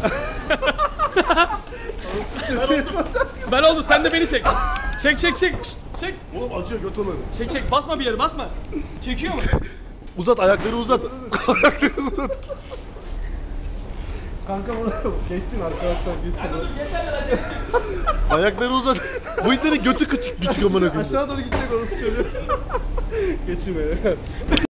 Ben oğlum sen de beni çek. Çek. Pişt, çek. Oğlum acıyor göt onları. Çek. Basma bir yere basma. Çekiyor mu? Uzat ayakları uzat. Ayakları uzat. Kanka bunu geçsin arkadaşlar geçsin. Dur geçerler acele. Ayakları uzat. Bu itlerin götü küçük amına koyayım. Aşağı doğru gidecek orası çocuğu. Geçin beni.